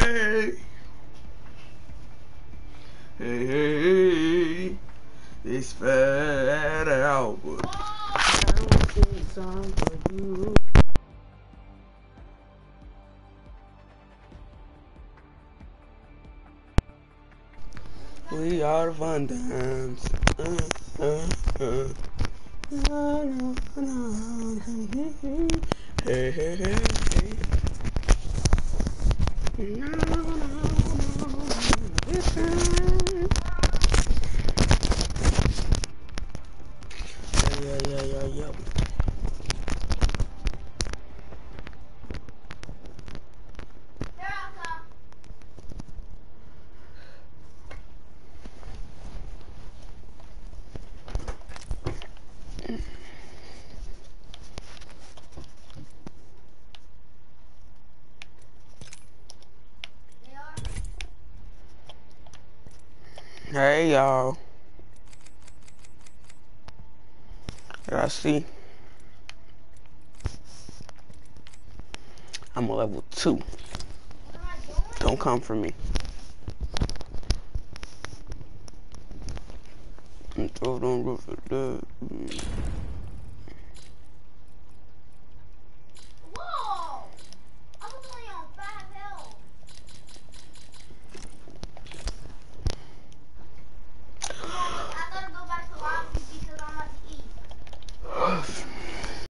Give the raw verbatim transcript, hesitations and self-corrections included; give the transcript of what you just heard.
hey, hey, hey, they spread out, but I don't sing a song for you. We are the fun times. Uh, uh, uh. Hey, hey, hey, hey. No, no, no, this time. Yeah, yeah, yeah, yeah. Hey, y'all. I see. I'm a level two. Don't come for me. And throw them roof of the